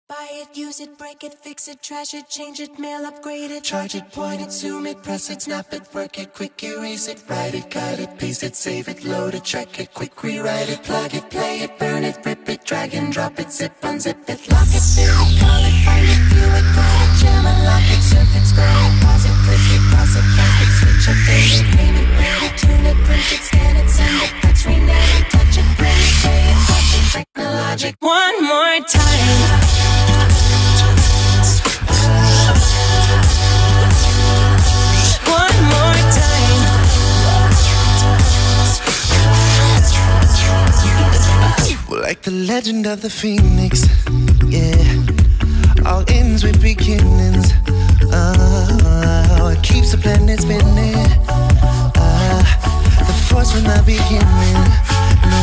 Buy it, use it, break it, fix it, trash it, change it, mail, upgrade it, charge it, point it, zoom it, press it, snap it, work it, quick erase it, write it, cut it, paste it, save it, load it, check it, quick rewrite it, plug it, play it, burn it, rip it, drag and drop it, zip, unzip it, lock it, fill it, call it, find it, view it, call it, jam it, lock it, surf it, scroll it, pause it, click it, cross it, back it, switch it, date it, name it, rate it, tune it, print it, scan it, send it, touch, rename it, touch it, print it, say it, touch it, technologic. One more time. Like the legend of the phoenix, yeah. All ends with beginnings. It keeps the planet spinning. The force from the beginning. No,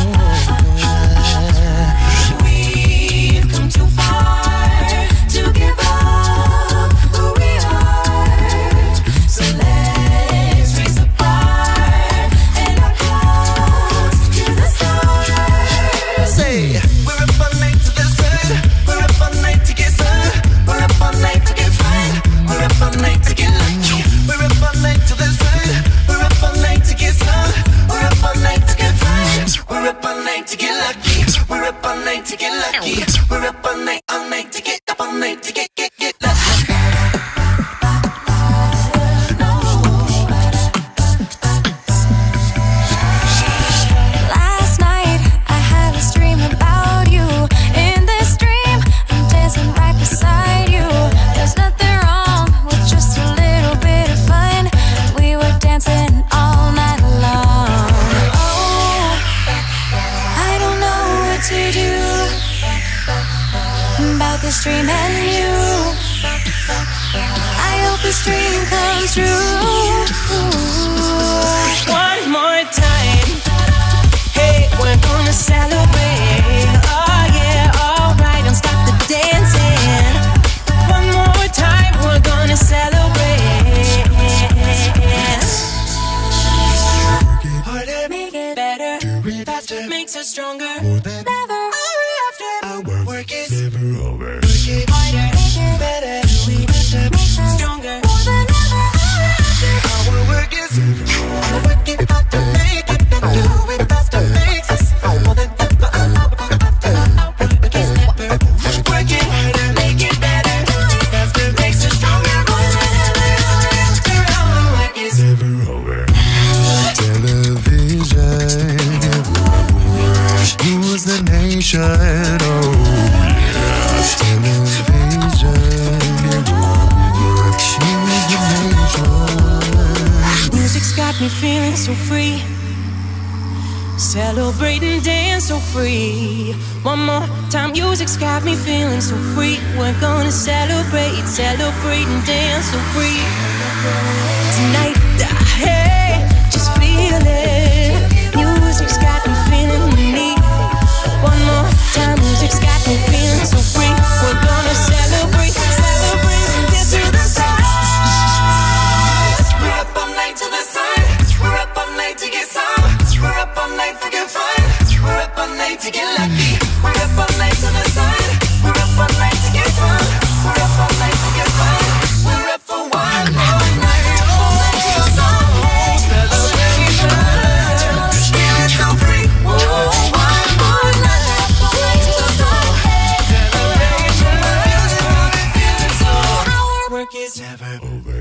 we've come too far to give up who we are. So let's raise the bar and our clothes to the stars. Say, we're up all night to the sun. We're up all night to get sun. We're up all night to get fun. We're up all night to get lucky. We're up all night to the sun. We're up all night to get sun. We're up all night to get fun. We're up all night to get lucky. We're up all night to get lucky. We're up all night to get up all night to get lucky. Last night I had a dream about you. In this dream I'm dancing right beside you. There's nothing wrong with just a little bit of fun. We were dancing all night long. Oh, I don't know what to do about this dream and you. I hope this dream comes true. One more time. Hey, we're gonna celebrate. Oh yeah, alright, don't stop the dancing. One more time, we're gonna celebrate. Harder, Make it better, do it faster, makes us stronger. more than Never after. our work is never over. work it Harder, better, do it faster, makes us stronger. More than ever after. our work is work it harder, make it better, do it faster, makes us more than ever. Our work is never over. Work it harder, make it better, do it faster, makes us stronger, more than ever after. Our work is Never over. Television rules the nation. Oh yeah. Television rules the nation. Music's got me feeling so free. Celebrating, dance so free. One more time, music's got me feeling so free. We're gonna celebrate, celebrate and dance so free. Tonight, hey, just feel it. Music's got me feeling neat. One more time, music's got me feeling so free. We're gonna celebrate, celebrate and dance to the stars. we're up all night to the sun. We're up all night to get some. We're up all night for good fun. We're up all night to get lucky. We're up all night to the sun. We're up all night to get fun. We're up all night to get fun. We're up for one more night. All night to the sun. Celebration. Feeling so free. Whoa, one more night. All night to the sun. Celebration. Feeling so. Our work is never over.